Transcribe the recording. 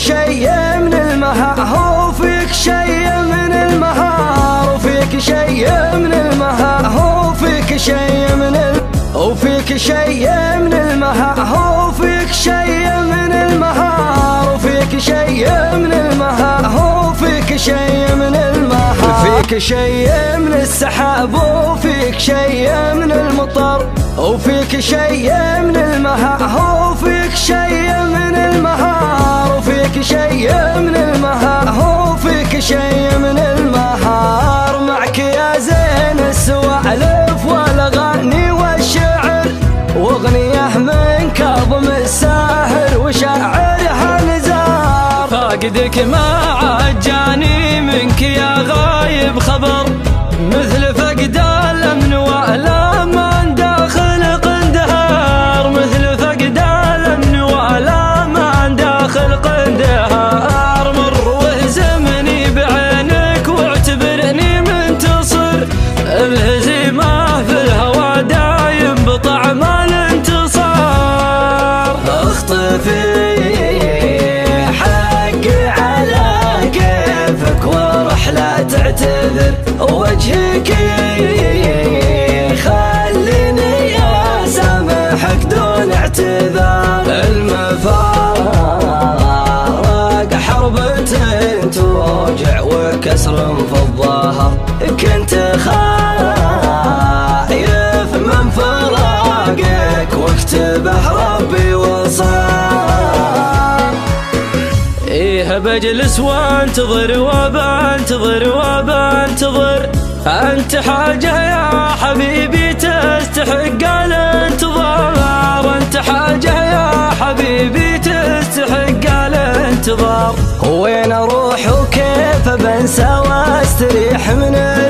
شيء من المهار وفيك شيء من المهار وفيك شيء من المهار وفيك شيء من وفيك شيء من المهار وفيك شيء من المهار وفيك شيء من المهار وفيك شيء من المهار فيك شيء من السحاب وفيك شيء من المطر وفيك شيء من المهار وفيك شيء من المهار وفيك شيء من المهار وفيك شيء من المهار معك يا زين السوالف والاغاني والشعر واغنيه من كاظم الساهر وشاعرها نزار فاقدك ما عجاني منك يا غايب خبر مثل فقد الامن والامان داخل قندهار مثل فقد الامن والامان داخل قندهار مر واهزمني بعينك واعتبرني منتصر الهزيمه في الهوى دايم بطعم الانتصار اخطفي حقي على كيفك واروح لا تعتذر وجهك خليني اسامحك دون اعتذار المفارق حربة توجع وكسر في الظهر كنت خايف من فراقك واكتبه ربي وصار ايه بجلس وانتظر وبنتظر وبنتظر انت حاجة يا حبيبي تستحق الانتظار انت حاجة يا حبيبي تستحق الانتظار وين اروح وكيف بنسى واستريح من